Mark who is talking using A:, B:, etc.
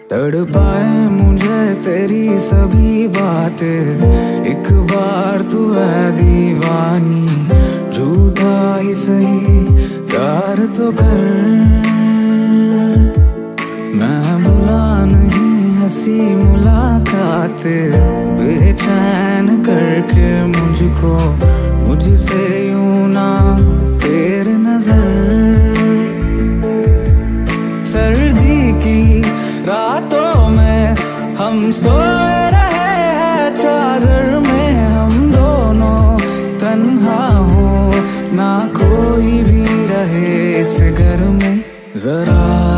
A: तड़पाए मुझे तेरी सभी बातें, एक बार तू है दीवानी, झूठा ही सही प्यार तो कर। मैं भुला नहीं हंसी मुलाकातें, बेचैन करके मुझको मुझसे यूं ना फेर नजर। सर्दी की रातों में हम सोए रहे हैं चादर में, हम दोनों तन्हा हो ना कोई भी रहे इस घर में। जरा